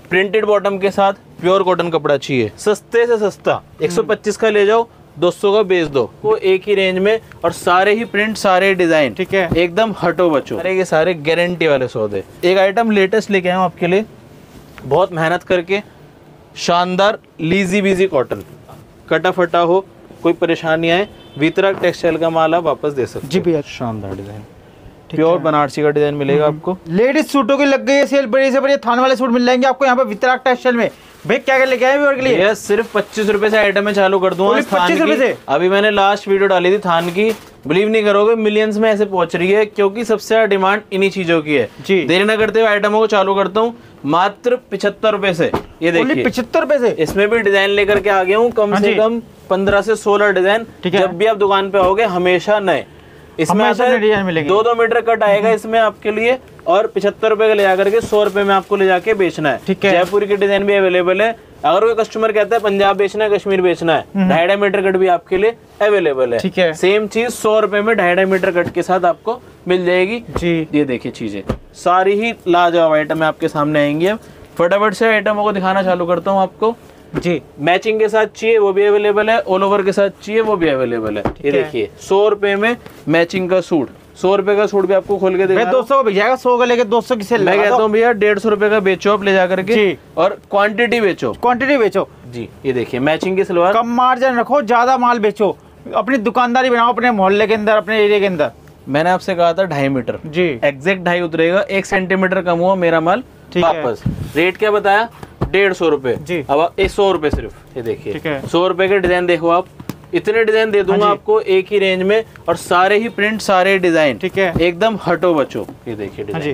Printed bottom के साथ pure cotton कपड़ा चाहिए, सस्ते से सस्ता 125 का ले जाओ, 200 का बेच दो, वो एक ही रेंज में, और सारे ही प्रिंट, सारे डिजाइन, ठीक है, एकदम हटो बचो, सारे के सारे गारंटी वाले सौदे। एक आइटम लेटेस्ट लेके आया हूँ आपके लिए, बहुत मेहनत करके, शानदार लीजी बीजी कॉटन, कटा फटा हो, कोई परेशानी आए, वितरक टेक्सटाइल का माल आप वापस दे सकते जी भैया। शानदार डिजाइन, प्योर बनारसी का डिजाइन मिलेगा आपको। लेडीज सूटों की लग गई है सेल, बड़े से बड़े थान वाले सूट मिल जाएंगे आपको यहाँ पर वितरक टेक्सटाइल में। भाई क्या क्या लेके आए व्यूअर के लिए? यस, सिर्फ 25 रुपए से आइटम में चालू कर दूंगा। 25 रुपए से अभी मैंने लास्ट वीडियो डाली थी थान की, बिलीव नहीं करोगे मिलियंस में ऐसे पहुंच रही है, क्योंकि सबसे ज्यादा डिमांड इन्हीं चीजों की है जी। देरी न करते हुए आइटमों को चालू करता हूँ मात्र 75 रुपए से। ये देखिए 75 रुपए से, इसमें भी डिजाइन लेकर के आ गया हूँ, कम से कम 15 से 16 डिजाइन। जब भी आप दुकान पे आओगे हमेशा नए, इसमें डिजाइन मिलेंगे, 2-2 मीटर कट आएगा इसमें आपके लिए, और 75 रुपए का ले जाकर के 100 रुपए में आपको ले जाके बेचना है। ठीक है, जयपुर की डिजाइन भी अवेलेबल है। अगर कोई कस्टमर कहता है पंजाब बेचना है, कश्मीर बेचना है, 2.5 मीटर कट भी आपके लिए अवेलेबल है। ठीक है, सेम चीज 100 रुपए में 2.5 मीटर कट के साथ आपको मिल जाएगी जी। ये देखिए चीजें सारी ही लाजवाब आइटम आपके सामने आएंगी। अब फटाफट से आइटमों को दिखाना चालू करता हूँ आपको जी। मैचिंग के साथ चाहिए वो भी अवेलेबल है, ऑल ओवर के साथ चाहिए वो भी अवेलेबल है। ये देखिए 100 रुपए में मैचिंग का सूट, 100 रुपए का सूट भी आपको खोल के देगा, 200 का बिक जाएगा, 100 का लेके 200 की सेल। मैं कहता हूँ भैया 150 रुपए का बेचो आप ले जाकर के, और क्वांटिटी बेचो, क्वांटिटी बेचो जी। ये देखिए मैचिंग की सलवार, कम मार्जिन रखो, ज्यादा माल बेचो, अपनी दुकानदारी बनाओ अपने मोहल्ले के अंदर, अपने एरिया के अंदर। मैंने आपसे कहा था 2.5 मीटर जी, एग्जैक्ट 2.5 उतरेगा, 1 सेंटीमीटर कम हुआ मेरा माल वापस। रेट क्या बताया? 150 रुपए जी। अब 100 रुपए सिर्फ। ये देखिए 100 रुपए के डिजाइन देखो आप, इतने डिजाइन दे दूंगा आपको एक ही रेंज में, और सारे ही प्रिंट, सारे डिजाइन, ठीक है, एकदम हटो बचो। ये देखिए डिजाइन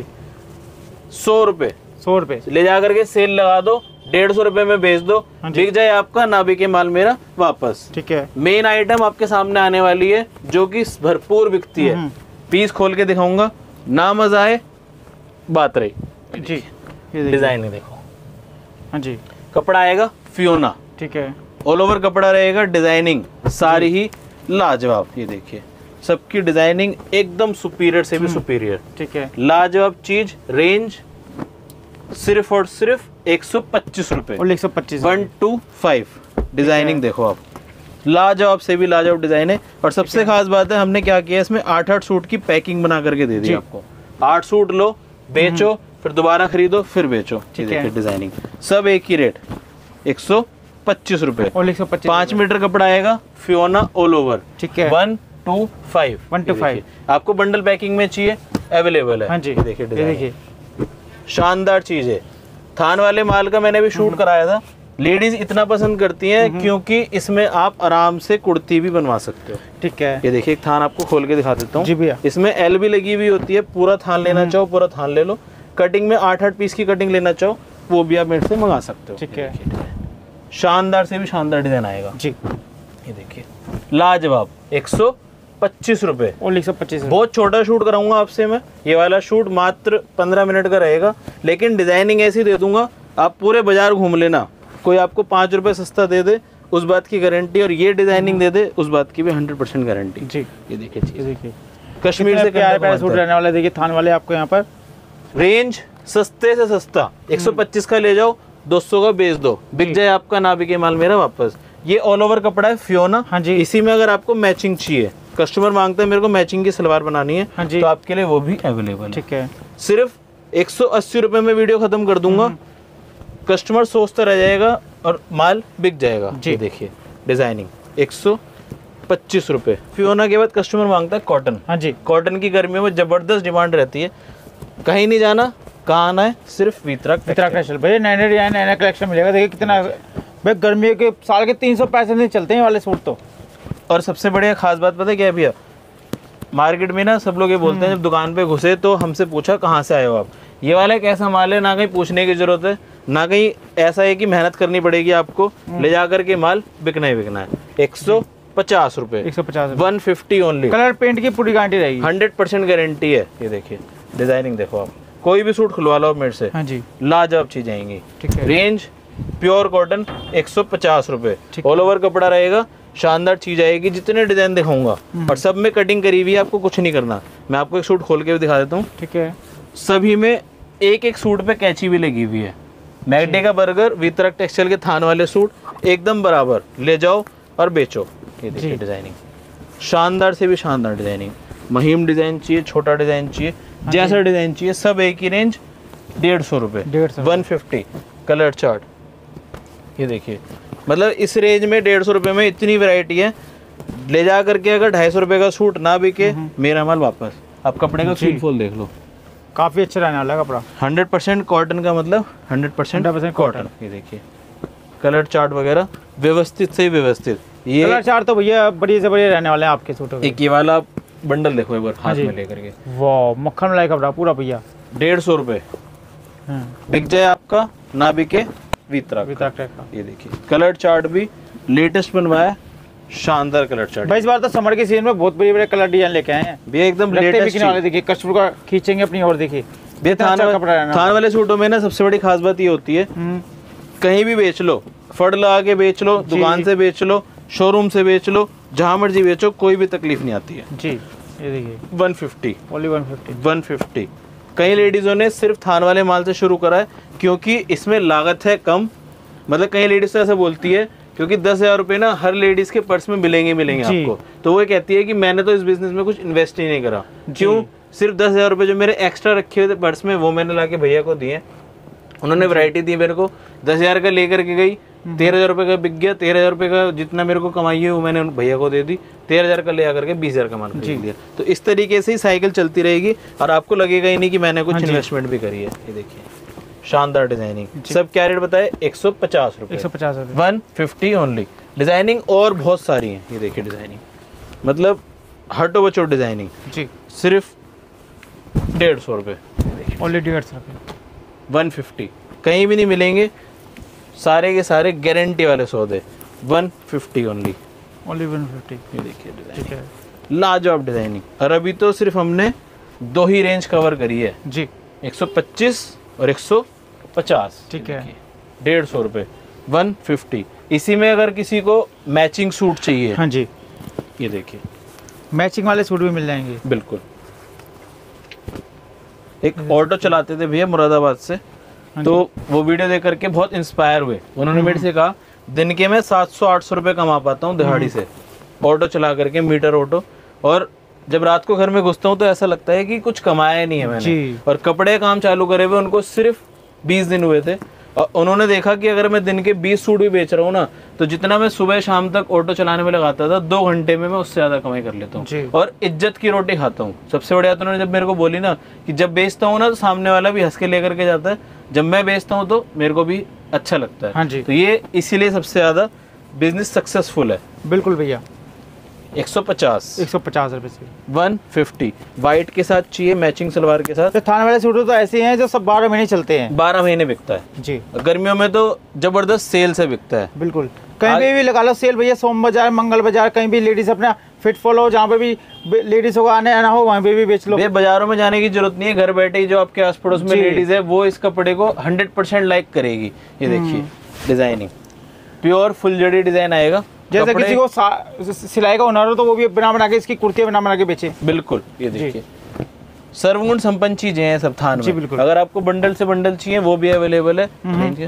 100 रुपए, 100 रुपए ले जाकर के सेल लगा दो, 150 रुपए में बेच दो, बिक जाए आपका, ना बिके माल मेरा वापस। ठीक है, मेन आइटम आपके सामने आने वाली है जो कि भरपूर बिकती है, पीस खोल के दिखाऊंगा, ना मजा आए बात रही जी। डिजाइन देखो, हाँ जी, कपड़ा आएगा फियोना, ठीक है, ऑल ओवर कपड़ा रहेगा, डिजाइनिंग सारी ही लाजवाब। ये देखिए सबकी डिजाइनिंग एकदम सुपीरियर से भी सुपीरियर, ठीक है, लाजवाब चीज। रेंज सिर्फ और सिर्फ 125 रुपए, 125। डिजाइनिंग देखो आप, लाजवाब से भी लाजवाब डिजाइन है। और सबसे खास बात है हमने क्या किया, इसमें 8-8 सूट की पैकिंग बना करके दे दी आपको। 8 सूट लो, बेचो, फिर दोबारा खरीदो, फिर बेचो। ठीक है, डिजाइनिंग सब एक ही रेट, 125 रुपए, 5 मीटर कपड़ा आएगा, फियोना ऑल ओवर, ठीक है, 125। आपको बंडल पैकिंग में चाहिए अवेलेबल है। हाँ जी, देखिए शानदार चीज है। थान वाले माल का मैंने भी शूट कराया था, लेडीज इतना पसंद करती हैं क्योंकि इसमें आप आराम से कुर्ती भी बनवा सकते हो। ठीक है, ये देखिए एक थान आपको खोल के दिखा देता हूँ जी भैया। इसमें एल भी लगी हुई होती है, पूरा थान लेना चाहो पूरा थान ले लो, कटिंग में 8-8 पीस की कटिंग लेना चाहो वो भी आप मेरे से मंगा सकते हो। ठीक है, शानदार से भी शानदार डिजाइन आएगा जी। ये देखिए लाजवाब, 125 रुपए, 125। बहुत छोटा शूट कराऊंगा आपसे मैं, ये वाला शूट मात्र 15 मिनट का रहेगा, लेकिन डिजाइनिंग ऐसी दे दूंगा आप पूरे बाजार घूम लेना, कोई आपको 5 रुपए सस्ता दे दे उस बात की गारंटी, और ये डिजाइनिंग दे दे उस बात की भी 100% गारंटी जी। ये देखिए कश्मीर से प्यारे सूट रहने वाले, देखिए थान वाले आपको यहाँ पर। रेंज सस्ते से सस्ता 125 का ले जाओ, 200 का बेच दो, बिक जाए आपका, ना बिके माल मेरा वापस। ये ऑल ओवर कपड़ा है फियोना। हाँ जी, इसी में अगर आपको मैचिंग चाहिए, कस्टमर मांगते हैं मेरे को मैचिंग की सलवार बनानी है, हाँ जी, तो आपके लिए वो भी अवेलेबल है। ठीक है, सिर्फ 180 रुपए में वीडियो खत्म कर दूंगा, कस्टमर सोचता रह जाएगा और माल बिक जाएगा जी। देखिए डिजाइनिंग 125 रुपए। फियोना के बाद कस्टमर मांगता है कॉटन। हाँ जी, कॉटन की गर्मियों में जबरदस्त डिमांड रहती है, कहीं नहीं जाना, कहाँ आना है, सिर्फ वितरक टेक्सटाइल। भैया नया कलेक्शन मिलेगा, देखिए कितना भाई, गर्मियों के साल के 365 दिन चलते हैं वाले सूट तो। और सबसे बढ़िया खास बात पता है क्या है भैया, मार्केट में ना सब लोग ये बोलते हैं जब दुकान पे घुसे तो हमसे पूछा कहाँ से आए हो आप। ये वाला एक ऐसा माल है, ना कहीं पूछने की जरूरत है, ना कहीं ऐसा है कि मेहनत करनी पड़ेगी आपको, ले जाकर के माल बिकना ही बिकना है। 150 रुपए, 150 ओनली। कलर पेंट की पूरी गारंटी रहेगी, 100% गारंटी है। ये देखिए डिजाइनिंग देखो आप, कोई भी सूट खुलवा लो मेरे से। हाँ जी, लाजवाब चीज आएंगी। ठीक है, रेंज प्योर कॉटन 150 रुपए, ऑल ओवर कपड़ा रहेगा, शानदार चीज आएगी। जितने डिजाइन दिखाऊंगा और सब में कटिंग करी हुई है, आपको कुछ नहीं करना। मैं आपको एक सूट खोल के भी दिखा देता हूँ। ठीक है, सभी में एक सूट पे कैंची भी लगी हुई है, मैकडे का बर्गर, वितरक टेक्सटाइल के थान वाले सूट एकदम बराबर, ले जाओ और बेचो। ये देखिए डिजाइनिंग, शानदार से भी शानदार डिजाइनिंग। महीम डिजाइन चाहिए, छोटा डिजाइन चाहिए, जैसा डिजाइन चाहिए, सब एक ही रेंज 150 रुपये, 150 कलर चार्ट। ये देखिए, मतलब इस रेंज में 150 रुपये में इतनी वैरायटी है। ले जा करके अगर 250 रुपये का सूट ना बिके, मेरा माल वापस। आप कपड़े का फील फॉल देख लो, काफी अच्छा रहने वाला कपड़ा। 100% कॉटन का, मतलब 100% कॉटन। ये देखिए कलर चार्ट वगैरह व्यवस्थित से व्यवस्थित। ये कलर चार्ट तो भैया बढ़िया से बढ़िया रहने वाले हैं आपके सूटों के। एक ये वाला बंडल देखो एक बार हाथ में लेकर के, वाह मक्खन मलाई कपड़ा पूरा भैया। 150 रुपये बिक जाए आपका, ना बिके वितरक का। ये देखिए कलर चार्ट भी लेटेस्ट बनवाया, शानदार कलर चार्ट। भाई इस बार तो समर के सीजन में बहुत बड़े बड़े कलर डिजाइन लेके आए हैं भैया, एकदम लेटेस्ट वाले। देखिए कस्टमर का खींचेंगे अपनी और, देखिए थान वाले सूटों में ना सबसे बड़ी खास बात ये होती है, कहीं भी बेच लो, फड़ लगा के बेच लो, दुकान से बेच लो, शोरूम से बेच लो, जहां मर्जी बेचो, कोई भी तकलीफ नहीं आती है जी। ये देखिए 150, ओनली 150। कई लेडीजों ने सिर्फ थान वाले माल से शुरू करा है, क्योंकि इसमें लागत है कम। मतलब कई लेडीज तो ऐसा बोलती है, क्योंकि 10,000 रुपये ना हर लेडीज के पर्स में मिलेंगे आपको, तो वो कहती है कि मैंने तो इस बिजनेस में कुछ इन्वेस्ट ही नहीं करा। क्यों? सिर्फ 10,000 रुपये जो मेरे एक्स्ट्रा रखे हुए थे पर्स में, वो मैंने ला के भैया को दिए। उन्होंने वैरायटी दी मेरे को, 10,000 का लेकर के गई, 13,000 रुपये का बिक गया। 13,000 रुपये का जितना मेरे को कमाई है वो मैंने भैया को दे दी। 13,000 का ले आकर के 20,000 का माल खरीद लिया। तो इस तरीके से ही साइकिल चलती रहेगी और आपको लगेगा ही नहीं कि मैंने कुछ इन्वेस्टमेंट भी करी है। ये देखिए शानदार डिजाइनिंग। सब क्या रेट बताए? 150 रुपये, 150 रुपये, 150 ओनली। डिजाइनिंग और बहुत सारी है। ये देखिए डिजाइनिंग, मतलब हटो बचो डिजाइनिंग जी, सिर्फ 150 रुपये, ओनली 150 रुपये, 150। कहीं भी नहीं मिलेंगे, सारे के सारे गारंटी वाले सौदे, 150 ओनली 150। ये देखिए डिजाइनिंग, लाजवाब डिजाइनिंग। और अभी तो सिर्फ हमने 2 ही रेंज कवर करी है जी, 125 और 150। ठीक है, 150 रुपये, 150। इसी में अगर किसी को मैचिंग सूट चाहिए, हाँ जी, ये देखिए मैचिंग वाले सूट भी मिल जाएंगे बिल्कुल। एक ऑटो चलाते थे भैया मुरादाबाद से, तो वो वीडियो देख करके बहुत इंस्पायर हुए। उन्होंने मेरे से कहा दिन के मैं 700-800 रुपये कमा पाता हूँ दिहाड़ी से, ऑटो चला करके, मीटर ऑटो। और जब रात को घर में घुसता हूँ तो ऐसा लगता है कि कुछ कमाया नहीं है मैंने। और कपड़े काम चालू करे हुए उनको सिर्फ 20 दिन हुए थे, और उन्होंने देखा कि अगर मैं दिन के 20 सूट भी बेच रहा हूँ ना, तो जितना मैं सुबह शाम तक ऑटो चलाने में लगाता था, 2 घंटे में मैं उससे ज़्यादा कमाई कर लेता हूँ और इज्जत की रोटी खाता हूँ। सबसे बढ़िया तो उन्होंने जब मेरे को बोली ना कि जब बेचता हूँ ना तो सामने वाला भी हंस के लेकर के जाता है, जब मैं बेचता हूँ तो मेरे को भी अच्छा लगता है। हाँ जी। तो ये इसीलिए सबसे ज़्यादा बिजनेस सक्सेसफुल है। बिल्कुल भैया, 150 रुपये से 150। वाइट के साथ चाहिए, मैचिंग सलवार के साथ। तो थाने वाले सूट तो ऐसे हैं जो सब 12 महीने चलते हैं, 12 महीने बिकता है जी। गर्मियों में तो जबरदस्त सेल से बिकता है। बिल्कुल, कहीं भी लगा लो सेल भैया, सोम बाजार, मंगल बाजार, कहीं भी लेडीज अपना फिट फॉलो, जहाँ पे भी लेडीज को आने आना हो वहाँ पे भी बेच लो। ये बाजारों में जाने की जरूरत नहीं है, घर बैठे ही जो आपके आस पड़ोस में लेडीज है वो इस कपड़े को 100% लाइक करेगी। ये देखिए डिजाइनिंग, प्योर फुल जड़ी डिजाइन आएगा। जैसे किसी को सिलाई का हुनर हो तो वो भी बना के इसकी कुर्तियां बना के बेचे। बिल्कुल, ये देखिए सर्वगुण संपन्न चीजें हैं सब थान में। बिल्कुल। अगर आपको बंडल से बंडल चाहिए वो भी अवेलेबल है।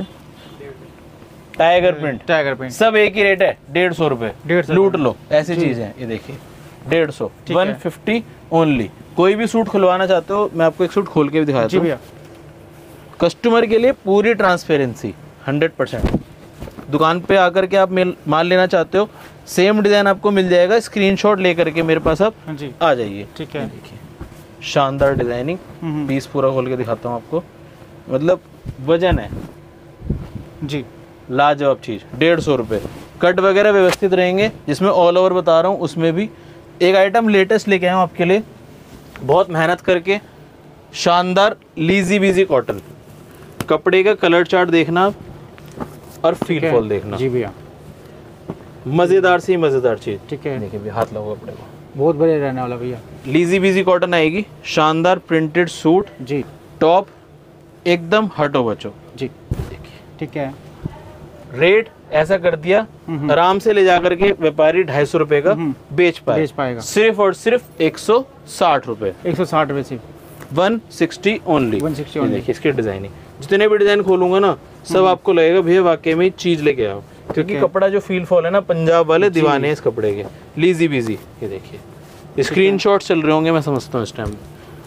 टाइगर प्रिंट सब एक ही रेट है, 150 रुपए, लूट लो, ऐसी चीज है। ये देखिए 150, 150 ओनली। कोई भी सूट खुलवाना चाहते हो, मैं आपको एक सूट खोल के भी दिखाता हूँ। कस्टमर के लिए पूरी ट्रांसपेरेंसी 100%। दुकान पे आकर के आप माल लेना चाहते हो, सेम डिजाइन आपको मिल जाएगा, स्क्रीनशॉट लेकर के मेरे पास आप आ जाइए। ठीक है, देखिए शानदार डिजाइनिंग, पीस पूरा खोल के दिखाता हूँ आपको, मतलब वजन है जी, लाजवाब चीज। 150 रुपये, कट वगैरह व्यवस्थित रहेंगे, जिसमें ऑल ओवर बता रहा हूँ उसमें भी। एक आइटम लेटेस्ट लेके आया हूँ आपके लिए, बहुत मेहनत करके, शानदार लीजी बीजी कॉटन। कपड़े का कलर चार्ट देखना और फील फॉल देखना जी भैया, मजेदार सी मजेदार चीज। ठीक है, देखिए भी हाथ लगाओ कपड़े को, बहुत बढ़िया रहने वाला भैया। लीजी बीजी कॉटन आएगी, शानदार प्रिंटेड सूट जी, टॉप एकदम हटो बचो जी। देखिए ठीक है, रेट ऐसा कर दिया आराम से ले जाकर के व्यापारी 250 रुपए का बेच पाएगा। सिर्फ और सिर्फ 160 रुपए, 160 रुपए से 160 ओनली। 160 ओनली। देखिए इसकी डिजाइनिंग जितने भी डिजाइन खोलूंगा ना सब आपको लगेगा भैया वाकई में चीज लेके आओ, क्योंकि कपड़ा जो फील फॉल है ना, पंजाब वाले दीवाने हैं इस कपड़े के। लीजी बीजी, ये देखिए स्क्रीनशॉट चल रहे होंगे मैं समझता हूँ इस टाइम।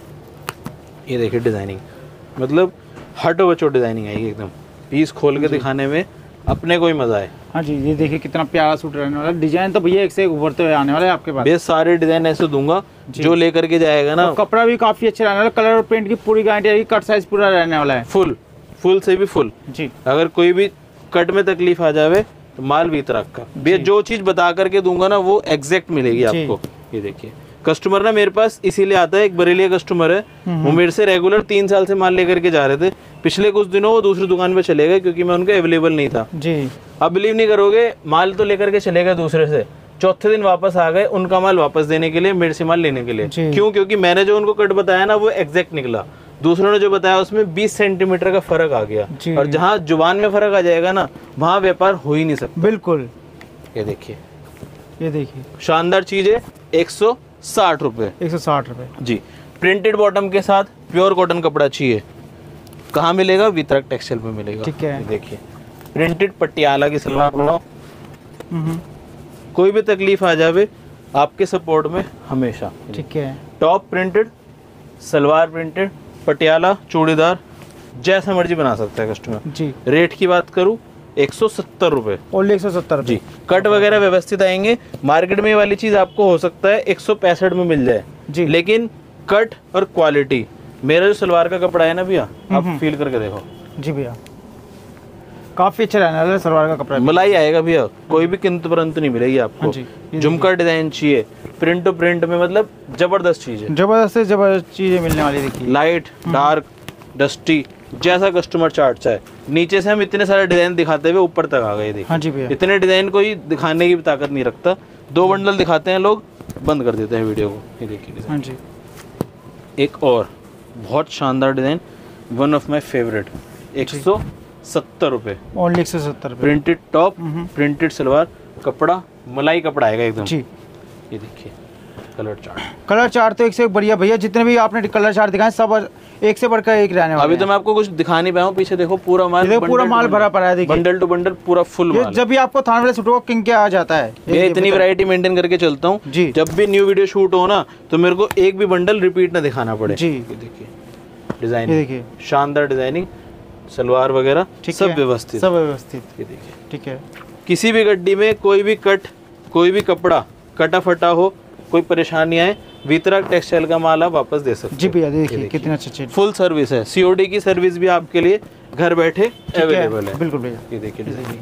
ये देखिए डिजाइनिंग, मतलब हटो बचो डिजाइनिंग आएगी एकदम, पीस खोल के दिखाने में अपने को ही मजा है। हाँ जी, ये देखिए कितना प्यारा सूट रहने वाला है। डिजाइन तो भैया एक से एक उभरते हुए आने वाले हैं आपके पास। भैया सारे डिजाइन ऐसे दूंगा जो लेकर के जाएगा ना। तो कपड़ा भी काफी अच्छा रहने वाला है, कलर और प्रिंट की पूरी गारंटी रहेगी, कट साइज पूरा रहने वाला है। फुल से भी फुल जी। अगर कोई भी कट में तकलीफ आ जावे तो माल भी तरह का भैया जो चीज बता करके दूंगा ना वो एग्जैक्ट मिलेगी आपको। ये देखिए कस्टमर ना मेरे पास इसीलिए आता है, एक बरेलिया कस्टमर है, वो मेरे से रेगुलर 3 साल से माल लेकर के जा रहे थे। पिछले कुछ दिनों वो दूसरी दुकान पे चले गए क्योंकि मैं उनका अवेलेबल नहीं था जी। अब बिलीव नहीं करोगे, माल तो लेकर के चले गए दूसरे से, चौथे दिन वापस आ गए उनका माल वापस देने के लिए, मेरे से माल लेने के लिए। क्यों? क्योंकि मैंने जो उनको कट बताया ना वो एग्जैक्ट निकला, दूसरों ने जो बताया उसमें 20 सेंटीमीटर का फर्क आ गया। और जहाँ जुबान में फर्क आ जाएगा ना वहाँ व्यापार हो ही नहीं सकता। बिल्कुल। ये देखिए, ये देखिए शानदार चीज है, 160 रुपए। 160 रुपए जी। प्रिंटेड बॉटम के साथ प्योर कॉटन कपड़ा चाहिए, कहाँ मिलेगा? वितरक टेक्सटाइल पे मिलेगा। ठीक है, देखिए प्रिंटेड पटियाला की सलवार बनाओ, कोई भी तकलीफ आ जावे आपके सपोर्ट में हमेशा। ठीक है, top printed, salwar printed, Patiala, churidar, जैसा मर्जी बना सकता है कस्टमर जी। रेट की बात करूँ 170 रुपए, ओनली 170 जी। कट वगैरह व्यवस्थित आएंगे। मार्केट में ये वाली चीज आपको हो सकता है 165 में मिल जाए जी, लेकिन कट और क्वालिटी, मेरा जो सलवार का कपड़ा है ना भैया, आप फील करके देखो जी भैया, काफी अच्छा रहने वाला है सलवार का कपड़ा, मलाई आएगा भैया, कोई भी किंतु परंतु नहीं मिलेगी आपको। झुमका डिजाइन चाहिए, प्रिंट टू प्रिंट में, मतलब जबरदस्त चीज है, जबरदस्त से जबरदस्त चीजें मिलने वाली। देखिए लाइट, डार्क, डस्टी, जैसा कस्टमर चार्ट चाहे। नीचे से हम इतने सारे डिजाइन दिखाते हुए ऊपर तक आ गए। देखिए हाँ जी भैया, इतने डिजाइन कोई दिखाने की ताकत नहीं रखता, 2 बंडल दिखाते हैं लोग, बंद कर देते हैं वीडियो को। ये देखिए हाँ जी, एक और बहुत शानदार design, one of my favourite, 170 रुपए, ओनली 170 रुपए। प्रिंटेड टॉप, प्रिंटेड सलवार, कपड़ा मलाई कपड़ा आएगा एकदम जी। ये देखिए कलर चार्ट तो एक से एक बढ़िया भैया, जितने भी आपने कलर चार्ट दिखाए सब एक से बढ़कर एक रहने वाले। अभी तो मैं आपको कुछ दिखा नहीं पाया हूँ, पीछे देखो पूरा माल भरा पड़ा है। देखिए बंडल टू बंडल पूरा फुल माल। जब भी आपको थान वाले सूटों को किंग के आ जाता है, ये इतनी वैरायटी मेंटेन करके चलता हूँ जी। जब भी न्यू वीडियो शूट हो ना तो मेरे को एक भी बंडल रिपीट ना दिखाना पड़े जी। देखिए डिजाइन, देखिए शानदार डिजाइनिंग, सलवार वगैरह सब व्यवस्थित, ये देखिए ठीक है। किसी भी गड्डी में कोई भी कट, कोई भी कपड़ा कटा फटा हो, कोई परेशानी आए, वितरक टेक्सटाइल का माल आप वापस दे सकते जी भैया। देखिए कितने अच्छे, फुल सर्विस है, सीओडी की सर्विस भी आपके लिए घर बैठे अवेलेबल है। बिल्कुल भैया, ये देखिए डिजाइन,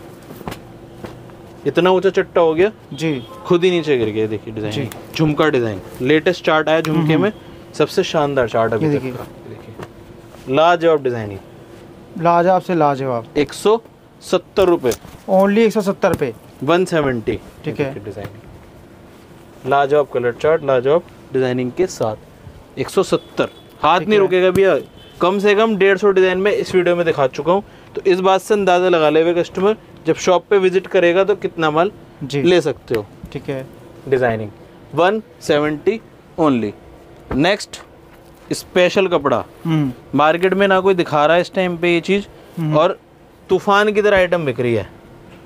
इतना ऊंचा चट्टा हो गया जी, खुद ही नीचे गिर गया। देखिए डिजाइन, झुमका डिजाइन, लेटेस्ट चार्ट आया झुमके में, सबसे शानदार चार्ट अभी तक का। देखिए लाजवाब डिजाइनिंग, लाजवाब से लाजवाब, 170 रुपए, ओनली 170 रुपए, 170। ठीक है, डिजाइनिंग लाजवाब, कलर चार्ट लाजवाब, डिजाइनिंग के साथ 170। हाथ नहीं रुकेगा भैया, कम से कम 150 डिजाइन में इस वीडियो में दिखा चुका हूँ, तो इस बात से अंदाजा लगा ले कस्टमर जब शॉप पे विजिट करेगा तो कितना माल ले सकते हो। ठीक है, डिजाइनिंग 170 ओनली। नेक्स्ट स्पेशल कपड़ा, मार्केट में ना कोई दिखा रहा है इस टाइम पे ये चीज, और तूफान की तरह आइटम बिक रही है।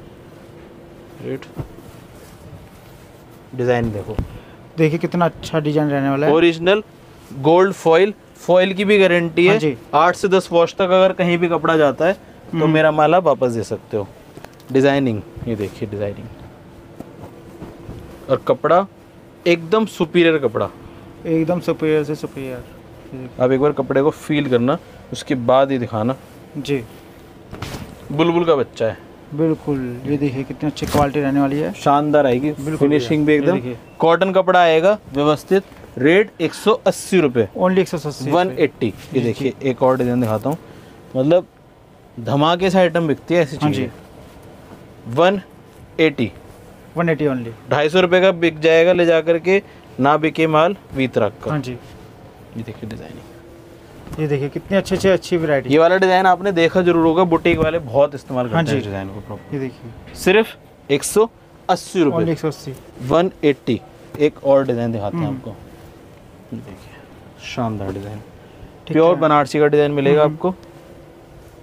डिजाइन देखो, देखिए कितना अच्छा डिजाइन रहने वाला है। ओरिजिनल गोल्ड फॉइल, फॉइल की भी गारंटी है। 8 से 10 वॉश तक अगर कहीं भी कपड़ा जाता है तो मेरा माल आप वापस दे सकते हो। डिजाइनिंग, ये देखिए डिजाइनिंग, और कपड़ा एकदम सुपीरियर कपड़ा, एकदम सुपीरियर से सुपीरियर। आप एक बार कपड़े को फील करना, उसके बाद ही दिखाना जी। बुलबुल का बच्चा है बिल्कुल। ये देखिए कितनी अच्छी क्वालिटी रहने वाली है, शानदार आएगी, फिनिशिंग भी एकदम कॉटन कपड़ा आएगा व्यवस्थित। रेट 180 रुपए, ओनली 180, 180। ये देखिए एक और डिजाइन दिखाता हूँ, मतलब धमाके से आइटम बिकती है ऐसी चीजें। 180 ओनली, 250 रुपए का बिक जाएगा ले जा करके, ना बिके माल वितरक का। हाँ जी, ये देखिए डिजाइनिंग, ये देखिए कितनी अच्छी वैरायटी। ये वाला डिजाइन आपने देखा जरूर होगा, बुटीक वाले बहुत इस्तेमाल करते हैं डिजाइन को। ये देखिए सिर्फ 180 रुपए, 180, 180। एक और डिजाइन दिखाते हैं आपको, देखिए शानदार डिजाइन, प्योर बनारसी का डिजाइन मिलेगा आपको।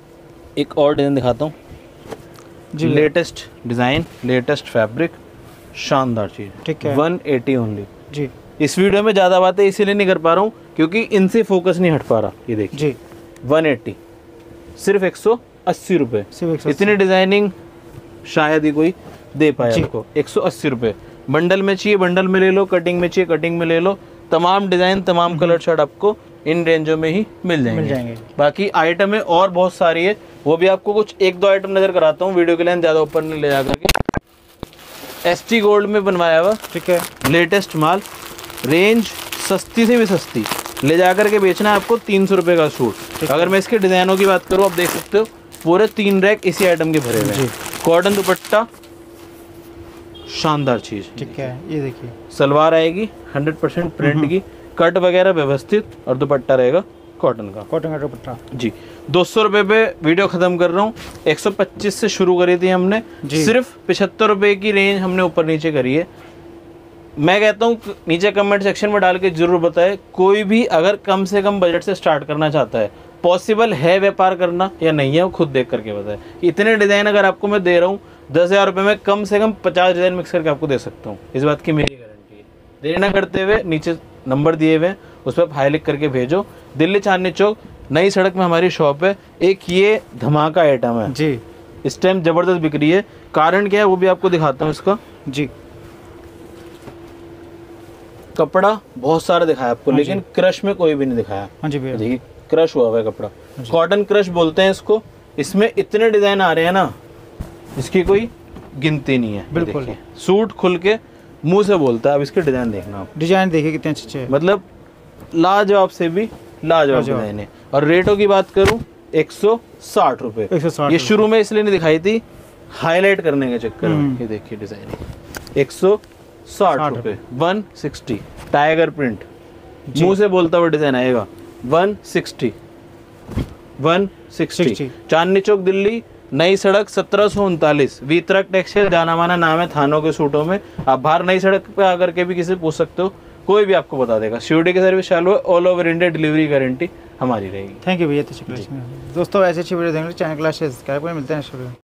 एक और डिज़ाइन दिखाता हूँ जी। लेटेस्ट डिज़ाइन, लेटेस्ट फैब्रिक, शानदार चीज़, ठीक है। 180 ओनली जी। इस वीडियो में ज़्यादा बातें इसीलिए नहीं कर पा रहा हूँ क्योंकि इनसे फोकस नहीं हट पा रहा। ये देखिए जी, 180 सिर्फ 180 रुपये। इतनी डिज़ाइनिंग शायद ही कोई दे पाए आपको। 180 रुपये। बंडल में चाहिए बंडल में ले लो, कटिंग में चाहिए कटिंग में ले लो। तमाम डिज़ाइन, तमाम कलर चार्ट आपको इन रेंजों में ही मिल जाएंगे। बाकी आइटमें और बहुत सारी है, वो भी आपको कुछ एक दो आइटम नज़र कराता हूँ, वीडियो के लिए ज़्यादा ऊपर नहीं ले जा करके। ST गोल्ड में बनवाया हुआ, ठीक है, लेटेस्ट माल, रेंज सस्ती से भी सस्ती, ले जा करके बेचना है आपको 300 रुपये का सूट। अगर मैं इसके डिज़ाइनों की बात करूँ, आप देख सकते हो पूरे 3 रैक इसी आइटम के भरे हुए हैं। कॉटन दुपट्टा, शानदार चीज़, ठीक है। ये देखिए सलवार आएगी 100% प्रिंट की, कट वगैरह व्यवस्थित, और दुपट्टा रहेगा कॉटन का दुपट्टा जी। 200 रुपये पे वीडियो ख़त्म कर रहा हूँ। 125 से शुरू करी थी हमने, सिर्फ 75 रुपये की रेंज हमने ऊपर नीचे करी है। मैं कहता हूँ नीचे कमेंट सेक्शन में डाल के जरूर बताएं, कोई भी अगर कम से कम बजट से स्टार्ट करना चाहता है, पॉसिबल है व्यापार करना या नहीं है, वो खुद देख करके बताए। इतने डिज़ाइन अगर आपको मैं दे रहा हूँ 10,000 रुपये में, कम से कम 50 डिज़ाइन मिक्स करके आपको दे सकता हूँ, इस बात की मेरी गारंटी है। देरी ना करते हुए नीचे नंबर दिए हुए हैं, उस पर हाई लिख करके भेजो। दिल्ली चांदनी चौक नई सड़क में हमारी शॉप है। एक ये धमाका आइटम है जी, इस टाइम ज़बरदस्त बिक रही है। कारण क्या है वो भी आपको दिखाता हूँ इसका जी। कपड़ा बहुत सारा दिखाया आपको, लेकिन क्रश में कोई भी नहीं दिखाया। हाँ जी भैया, देखिए क्रश हुआ है कपड़ा, कॉटन क्रश बोलते हैं इसको। इसमें इतने डिज़ाइन आ रहे हैं ना, इसकी कोई गिनती नहीं है। बिल्कुल, सूट खुल के मुंह से बोलता है। अब इसके डिज़ाइन देखना, आप डिज़ाइन देखिए कितने अच्छे, मतलब लाजवाब से भी लाजवाब डिज़ाइन है। और रेटों की बात करूं 160 रुपये। ये शुरू में इसलिए नहीं दिखाई थी, हाईलाइट करने के चक्कर में। ये देखिए डिज़ाइन 160 रुपये, 160। टाइगर प्रिंट, मुंह से बोलता हुआ डिज़ाइन आएगा, 160। चांदनी चौक दिल्ली नई सड़क 1739, वीतरक टेक्सटाइल, जाना माना नाम है थानों के सूटों में। आप बाहर नई सड़क पे आकर के भी किसी पूछ सकते हो, कोई भी आपको बता देगा। सिक्योरिटी की सर्विस चालू है, all over India delivery guarantee हमारी रहेगी। थैंक यू भैया। दोस्तों ऐसे अच्छी वीडियो देखेंगे, चैनल को सब्सक्राइब करें। मिलते हैं।